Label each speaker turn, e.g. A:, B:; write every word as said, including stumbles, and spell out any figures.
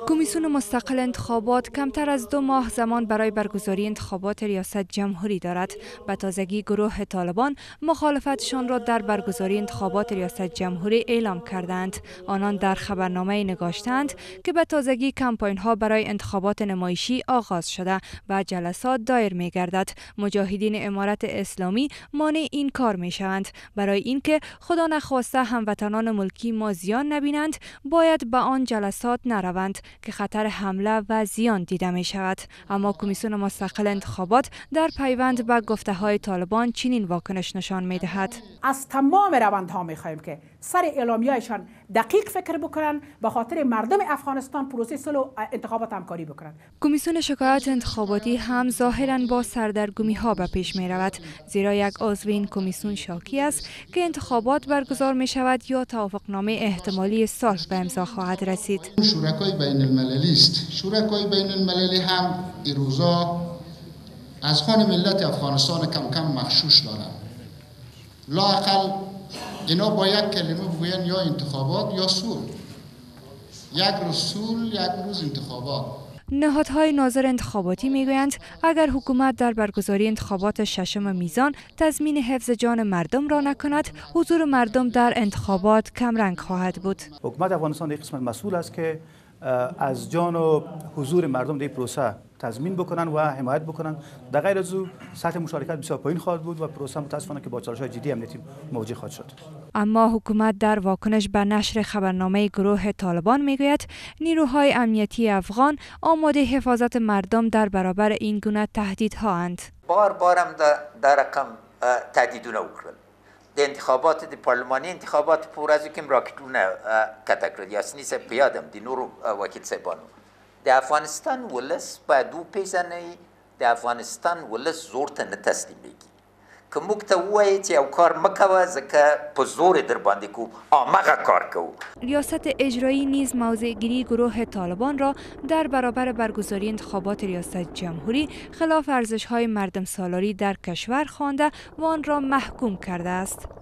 A: کمیسیون مستقل انتخابات کمتر از دو ماه زمان برای برگزاری انتخابات ریاست جمهوری دارد. به تازگی گروه طالبان مخالفتشان را در برگزاری انتخابات ریاست جمهوری اعلام کردند. آنان در خبرنامه نگاشتند که به تازگی کمپاین ها برای انتخابات نمایشی آغاز شده و جلسات دایر می گردد. مجاهدین امارت اسلامی مانع این کار می شوند. برای اینکه خدا نخواسته هموطنان ملکی ما زیان نبینند، باید به آن جلسات نروند که خطر حمله و زیان دیده می شود. اما کمیسیون مستقل انتخابات در پیوند به گفته های طالبان چنین واکنش نشان می دهد.
B: از تمام روندها می خواهیم که سر اعلامیه‌شان دقیق فکر بکنن، به خاطر مردم افغانستان پروسه صلح و انتخابات همکاری بکنن.
A: کمیسیون شکایت انتخاباتی هم ظاهراً با سردرگمی ها به پیش می رود، زیرا یک عضو این کمیسیون شاکی است که انتخابات برگزار می شود یا توافقنامه احتمالی صلح به امضا خواهد رسید.
C: شرکای بین المللی است. شرکای بین المللی هم این روزا از خوان ملت افغانستان کم کم مخشوش دارند. لااقل اینا با یک کلمه بگوین یا انتخابات یا صلح. یک روز صلح، یک روز انتخابات.
A: نهادهای ناظر انتخاباتی میگویند اگر حکومت در برگزاری انتخابات ششم میزان تضمین حفظ جان مردم را نکند، حضور مردم در انتخابات کمرنگ خواهد بود.
D: حکومت افغانستان یک قسمت مسئول است که از جان و حضور مردم در پروسه تضمین بکنن و حمایت بکنن. در غیر از او سطح مشارکت بسیار پایین خواهد بود و پروسه متاسفانه که با چالش‌های جدی امنیتی مواجه خواهد شد.
A: اما حکومت در واکنش به نشر خبرنامه گروه طالبان میگوید نیروهای امنیتی افغان آماده حفاظت مردم در برابر این گونه تهدیدها اند.
E: بار بارم در رقم تهدیدونه وکړل. د انتخابات د پارلمانی انتخابات په ورځو کې راکټونه کته کړل یا سنیسه پیادم د نورو وکیل صاحبانو د افغانستان ولس باید وپیژنئ د افغانستان ولس زور ته نه تسلیمیږي که موږ ته ووایي چې یو کار مه کوه ځکه په زور در باندې کوو هماغه کار کوو.
A: ریاست اجرایی نیز موضع‌گیری گروه طالبان را در برابر برگزاری انتخابات ریاست جمهوری خلاف ارزش‌های مردم سالاری در کشور خوانده و آن را محکوم کرده است.